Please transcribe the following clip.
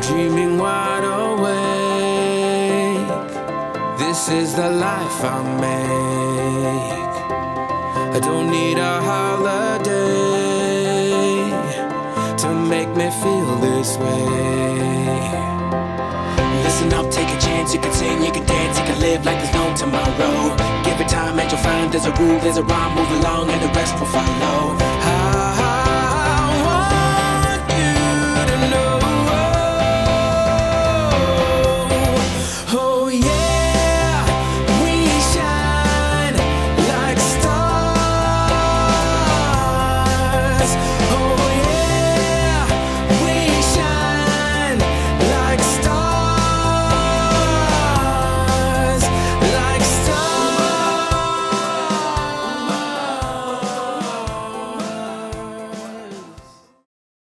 dreaming wide awake. This is the life I make. I don't need a holiday to make me feel this way. Listen up, take a chance, you can sing, you can dance, you can live like there's no tomorrow. Give it time and you'll find there's a groove, there's a rhyme, move along and the rest will follow.